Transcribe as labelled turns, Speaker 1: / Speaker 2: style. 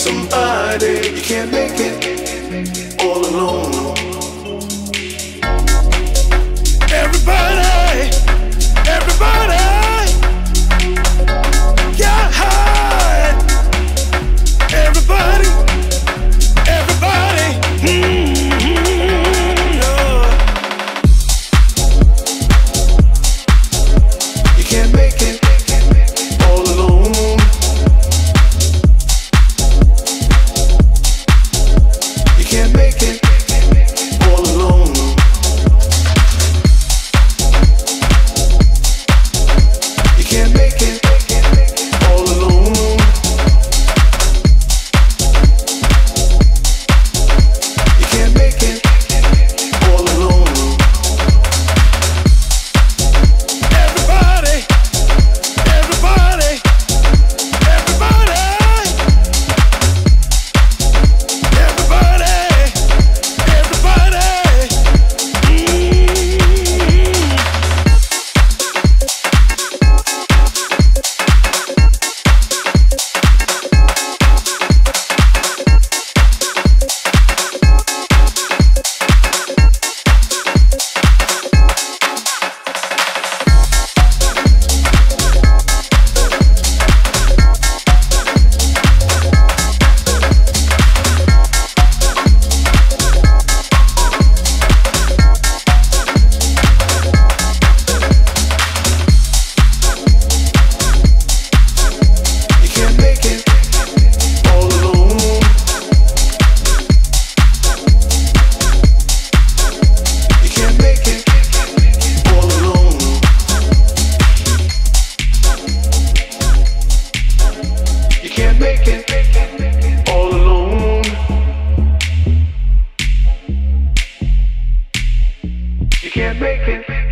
Speaker 1: somebody. You can't make it all alone. Everybody, everybody, get high. Everybody, everybody, yeah. You can't make it all alone. You can't make it all alone. You can't make it all alone. You can't make it all alone. Everybody, everybody, everybody, everybody, everybody. You can't make it all alone. You can't make it all alone. You can't make it all alone. You can't make it